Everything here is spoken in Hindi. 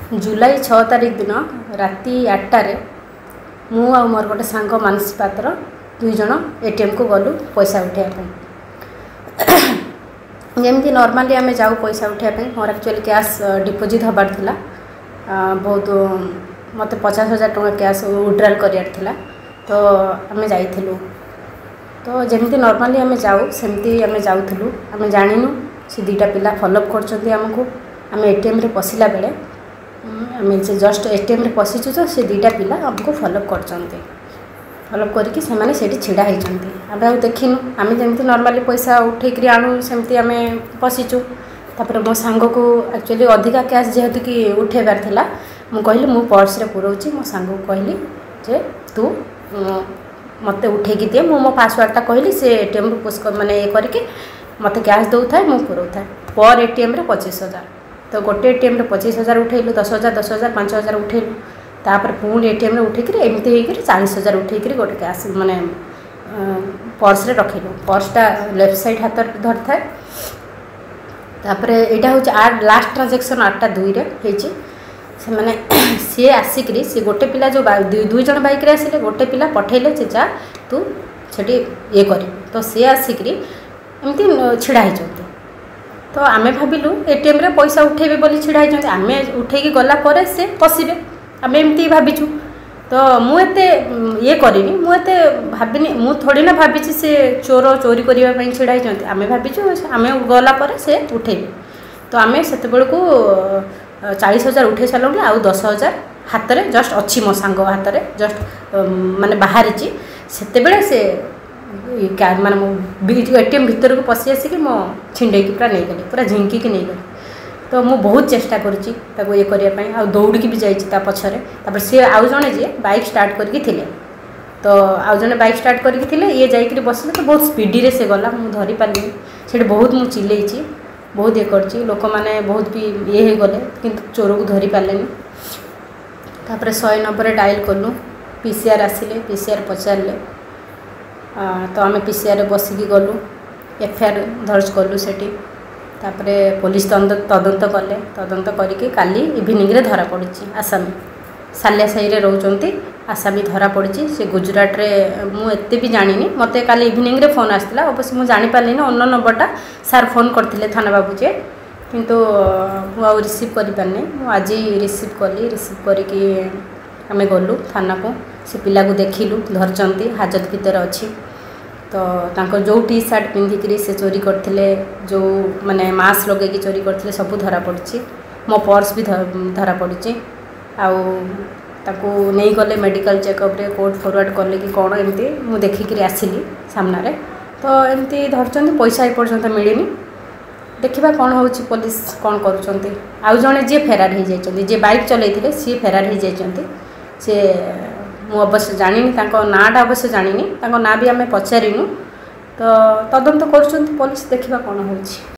जुलाई 6 तारिख दिन राति 8टारे मु आ मोर गोटे सांग मानसी पात्र दुई जन एटीएम को गलु पैसा उठाइबा जमी नॉर्मली आम जाऊ पैसा उठाइबा मोर एक्चुअली कैश डिपोजिट हबार थिला बहुत मत 50,000 टଙ୍କା कैश विड्रॉल करियार थिला तो आम जाइथिलु तो जमी नॉर्मली आम जाऊ सेमती आम जाऊथिलु आम जानिनु से दुईटा पिला फॉलोअप करछंती हमको आम एटीएम रे पसिला बेले आम से जस्ट एटीएम रे पशिचु तो से दुईटा पिला हमको फॉलोअप करछंती फॉलोअप करके से माने सेठी छिड़ा होइछंती आम आ देखिनु आम जमी नॉर्मली पैसा उठेकरी आणु सेमती आम पशिचु तापर मो सांग को एक्चुअली अधिका कैश जेहेतु कि उठेबार थिला मु कहली मु पर्स रे पुरोची मो सांग को कहली जे तू मते उठेकी दिए मो पासवर्डटा कहली से एटीएम रू पुश माने ये करके मत कैश दौ था मुझे पुरौ था पर एटीएम रे 25,000 तो गोटे एटीएम रे 25,000 उठेलु 10,000 10,000 5,000 उठेलु तापर पुणी एटीएम रे उठेकरी एमती होकर 40,000 उठेकरी गोटे कैश माने पर्स रे रखिलु पर्सटा लेफ्ट साइड हाथ धर था तापर एटा हो लास्ट ट्रांजैक्शन 8:02 रे हेची से माने सी आसिकरी से गोटे पिला जो दुई जन बाइक रे आसिले गोटे पिला पठेले जे जा तू छेटी ये कर तो सी आसिकरी एमती छिड़ा होती तो आम भाविलु एटीएम रे पैसा उठेबे बोली छिड़ा होती आम उठेकी गला परे से पशिबे आम एमती भाविचु तो मुझे ये करी मुझे भाविनी मु थोड़ी ना भावी से चोर चोरी करने छिड़ा होती आम भाविचु आम गला परे से उठेबे तो आम से 40,000 उठे सारूँ आउ 10,000 हाथ में जस्ट अच्छी मो सांग हाथ में जस्ट माने बाहरी से से माने एटीएम भीतर को पशि आसिक मो छिंडे पूरा नहीं गली पूरा झिंकी नहीं गली तो मु बहुत चेष्टा करुच्ची ये करने आ दौड़ी भी जाइए पछरे सी आउ जड़े जी बाइक स्टार्ट करके थिले तो आउ जड़े बाइक स्टार्ट करके थिले ये जाइए बसले तो बहुत स्पीडी रे से गला मु धरी पारि से बहुत मु चिल्लैची बहुत ये कर लोक मैंने बहुत भी ये हो गले किंतु चोर को धरी पारे तापर 190 डायल कलु पीसीआर आसिले पीसीआर पचारे तो आम पीसीआर बसिकी गलु एफआईआर दर्ज कलु सेठी तापरे पुलिस तदंत कले तदंत करके काली इवनिंग रे धरा पड़ी आसामी सालिया साही रे रोचंती आसामी धरा पड़ी से गुजरात रे मुझे भी जानी मत काली इवनिंग रे फोन आसला अवश्य मुझे जापारे अन्न नंबरटा सार फोन करते थाना बाबू जे किंतु मुझे रिसीव करें आज रिसीव कली रिसीव करके आम गलु थाना को से पिला को देखिलु धरचंती हाजत भितर अच्छी तो जो टी सार्ट पिंधिकी से चोरी करते जो माने मास्क लगे चोरी करते सब धरा पड़ी मो पर्स भी धरा पड़ी आउ नहीं गले मेडिकल चेकअप रे कोर्ट फॉरवर्ड कले कि कौन एमती मु देखिकी आसिली सामने तो एमती धरचंती पैसा एपर्यंत मिलनी देखा कौन हो पुलिस कौन करुँच आउ जड़े जी फेरार हो जाती जी बाइक चलते सी फेरार हो जाती सी मु अवश्य जानी नाटा अवश्य जानी ना भी आम पचारिनु तो तदंत कर पुलिस देखा कौन हो।